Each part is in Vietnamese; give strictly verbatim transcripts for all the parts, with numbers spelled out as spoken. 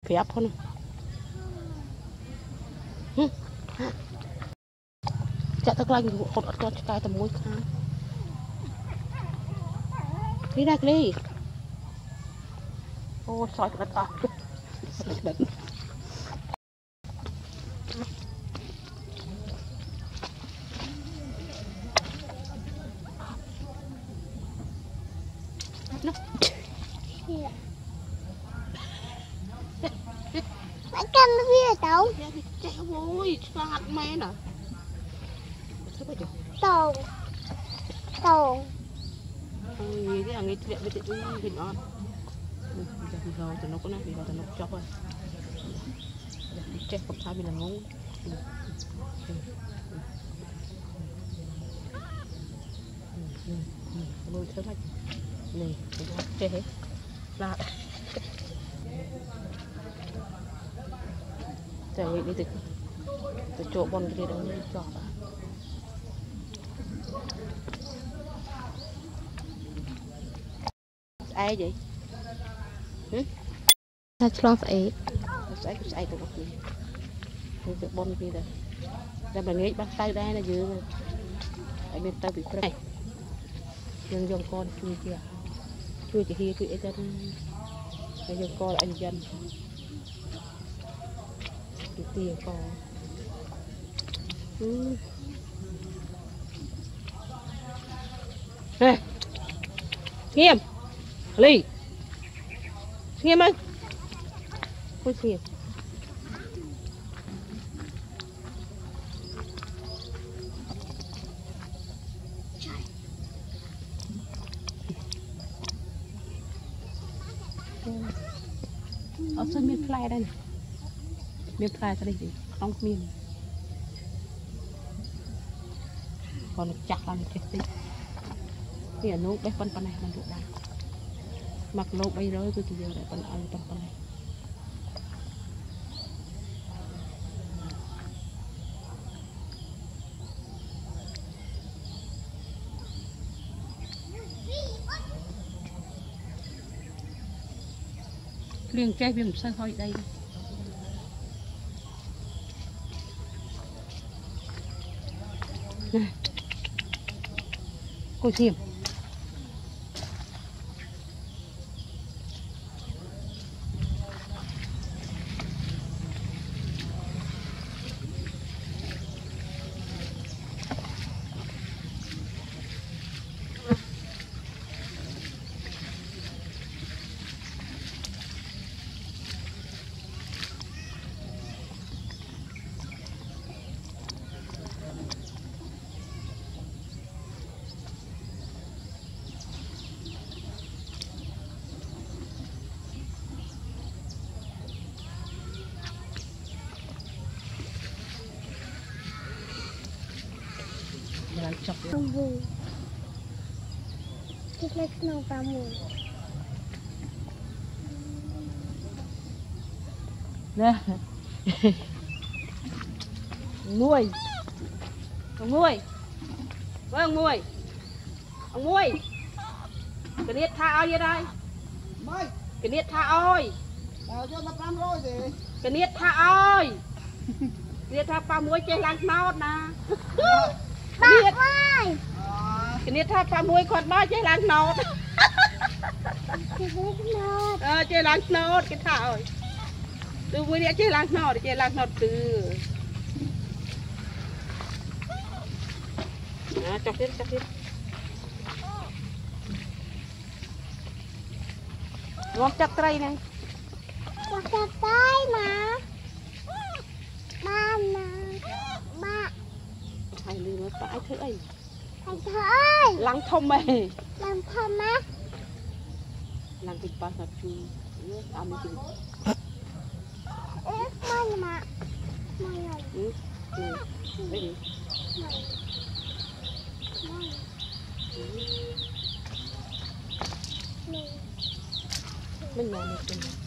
phép hơn chạy tắc lanh hột ớt con cái tầm mũi khá đi ra đi ô sỏi đất à sỏi đất Bạn cầm nó phía đâu? Chạy ôi, hạt mẹ nè Tồn Tồn Ôi, cái hàng này chuyện với tự hình on giờ thì rồi, tụi nó có này, thì rồi tụi nó chọc rồi chạy không sao mình là ngon nuôi sớm hết này, chạy hết là chạy đi từ từ chỗ bọn kia đang đi chọc ai vậy? Hử? Ta cho phải Sẽ cứ sẽ tụi nó Tôi sẽ bôn kia rồi Ra bà nghĩ bắt tay đây là dư rồi Ở bên tao bị cái này Nhưng dòng con chui kìa Chui chỉ hi chui ấy dân Cái dòng con anh dân Cái tiền con ừ. Nè Nghiêm Ly Nghiêm ơi Ôi Nghiêm ở sân miền Tây đây này miền Tây đây gì trong miền còn chặt làm chết đi thì ở nốt đây phân phân này mình được đây mặc nốt bay rơi cứ giờ để phân ăn phân phân này liền che viêm sân thôi đây này cô xem chọc không vui thích lấy nó vào mùi nè nuôi ông nuôi với ông nuôi ông nuôi cái niết tha ao gì đây cái niết tha ơi cái niết tha ơi niết tha pa muối chơi lăng nốt nè Bác ơi cái niết tha pa muối còn bao chơi lăng nốt ờ chơi lăng nốt cái thả ơi từ muối đi chơi lăng nốt chơi lăng nốt từ à chọc tiếp chọc tiếp ngon chặt cây này chặt cây mà ba mà ba hai lư nó phải thứ ấy thầy ơi lăng thông mày làm thơm á lăng thịt ba sạch chu ăn chu ếch mày mà mày này ừ ừ đấy đi mình làm được rồi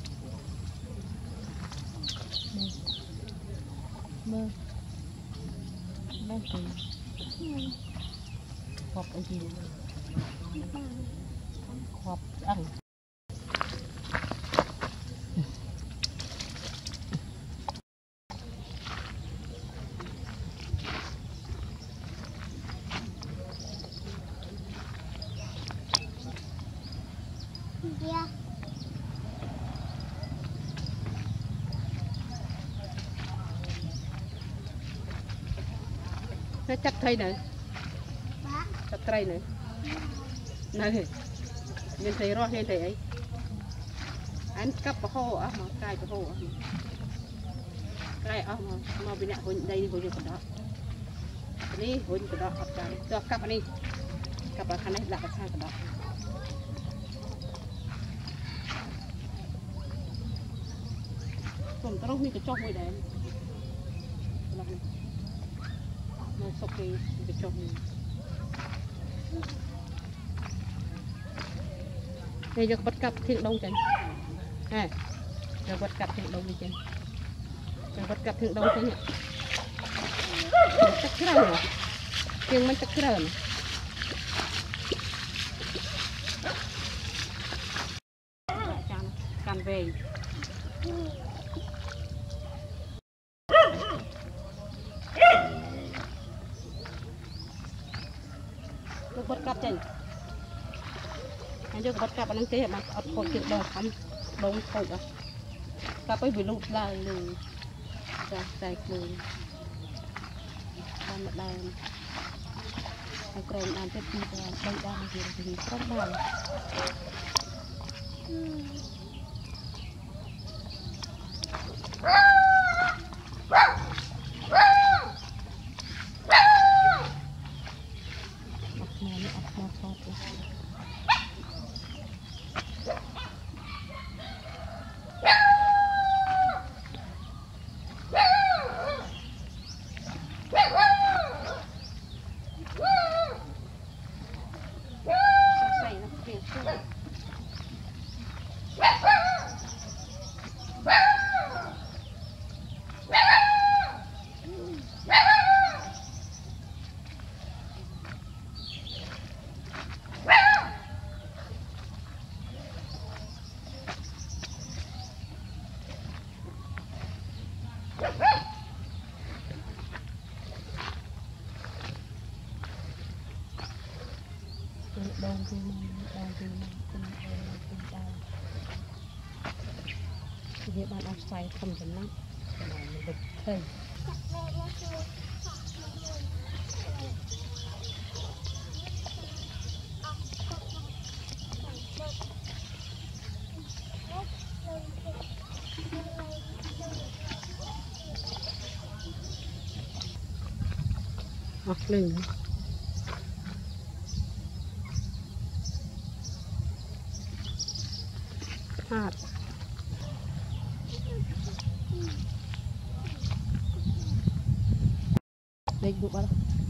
mơ mơ gì hộp cái gì hộp ăn cái chặt thay nữa chặt thay nữa này nhìn thấy rõ hiện thấy ấy anh cắp vào hồ á mà cài vào hồ á cài á mà mà bên này hồi đây hồi cái đóนี่หุ่นกระดอกกับจานตัวกับอันนี้กับอันนี้หลักกระช่างกระดอกผมต้องมีกระจกไว้แดงมันสกีกระจกนี่นี่จะบัดกับทิ้งลงจังฮะจะบัดกับทิ้งลงจังจะบัดกับทิ้งลงจังเนี่ยchắc cái rồi nhưng mình chắc cái rồi can về được bắt cặp chân anh được bắt cặp anh kia mà ở khỏi chuyện đầu thắm đông khỏi đó cặp ấy bị lụt lại lùi ra dài lùi làm đàn cái cồn đàn tiếp đi và đây đàn thì thì rất đàn mặc mèo nó ập mò phọt đông thì mình đông thì mình cùng cùng đau thì bạn ăn say không chấm lắm mình được thầy hoặc lưng hạt đây được bao